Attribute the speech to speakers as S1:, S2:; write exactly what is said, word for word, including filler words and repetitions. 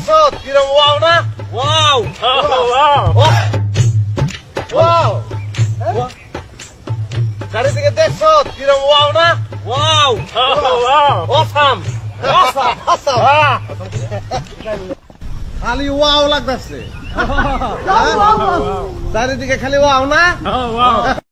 S1: দেখছো কিরম ওয়াও না ওয়াও ওয়াও চারিদিকে দেখছো কিরম ওয়াও না ওয়াও অসাম খালি ওয়াও লাগতেছে চারিদিকে খালি ওয়াও না